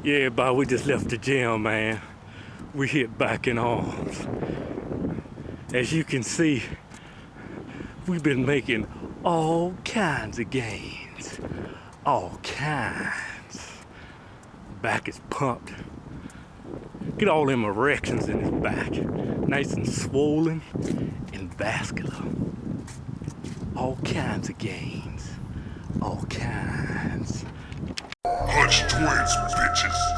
Yeah, everybody, we just left the gym, man. We hit back in arms. As you can see, we've been making all kinds of gains. All kinds. Back is pumped. Get all them erections in his back. Nice and swollen and vascular. All kinds of gains. All kinds. Hodgetwins, bitches.